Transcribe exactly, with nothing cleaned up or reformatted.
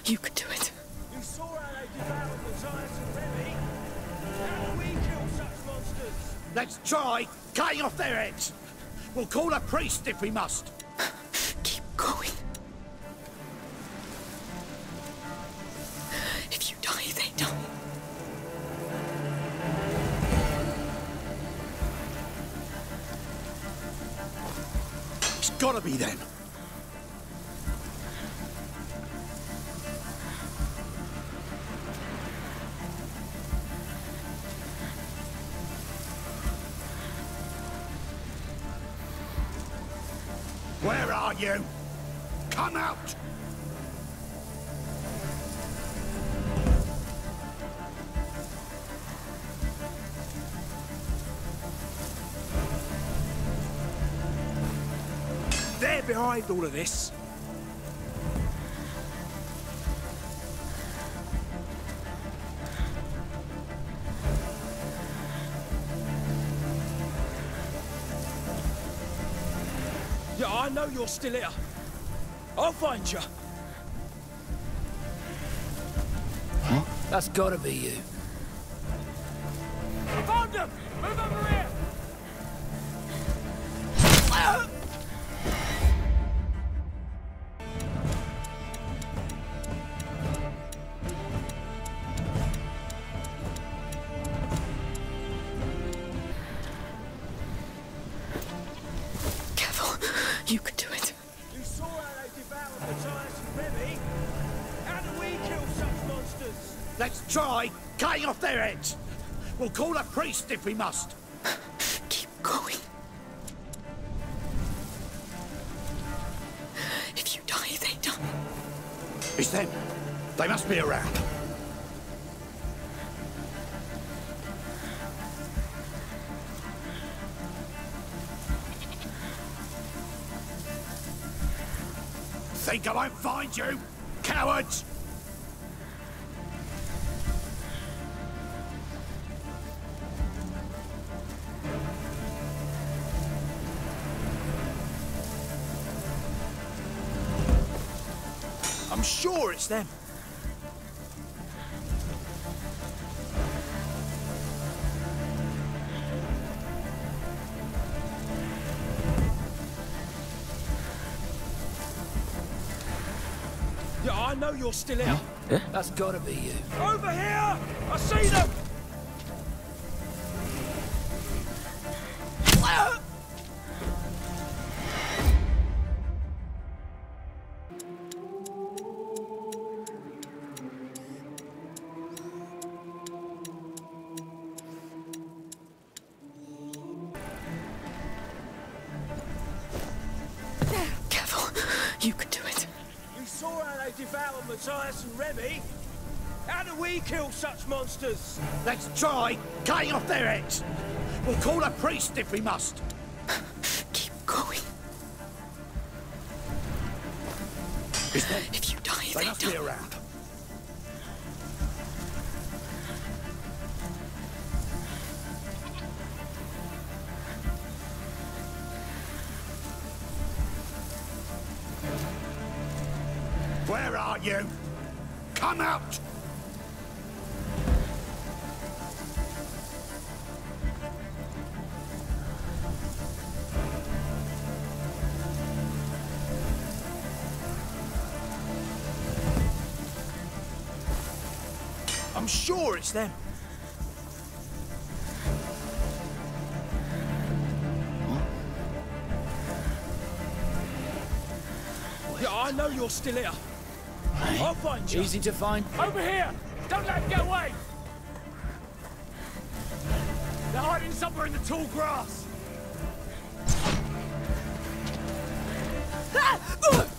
You could do it. You saw how they devoured the giants and Remy. How do we kill such monsters? Let's try cutting off their heads. We'll call a priest if we must. Keep going. If you die, they die. It's gotta be them. Where are you? Come out! They're behind all of this. Yeah, I know you're still here. I'll find you. Huh? That's gotta be you. Found them! Move over here! You could do it. You saw how they devoured the giants and Remy. How do we kill such monsters? Let's try cutting off their heads. We'll call a priest if we must. Keep going. If you die, they die. It's them. They must be around. Think I won't find you, cowards! I'm sure it's them. Yeah, I know you're still here. Yeah? That's gotta be you. Over here! I see them! Careful. You could do it. You saw how they devoured Matthias and Remy. How do we kill such monsters? Let's try cutting off their heads. We'll call a priest if we must. Keep going. It's them. If you die, They they must die. be around. Where are you? Come out! I'm sure it's them. Yeah, I know you're still here. I'll find you. Easy to find. Over here! Don't let him get away! They're hiding somewhere in the tall grass. Ah!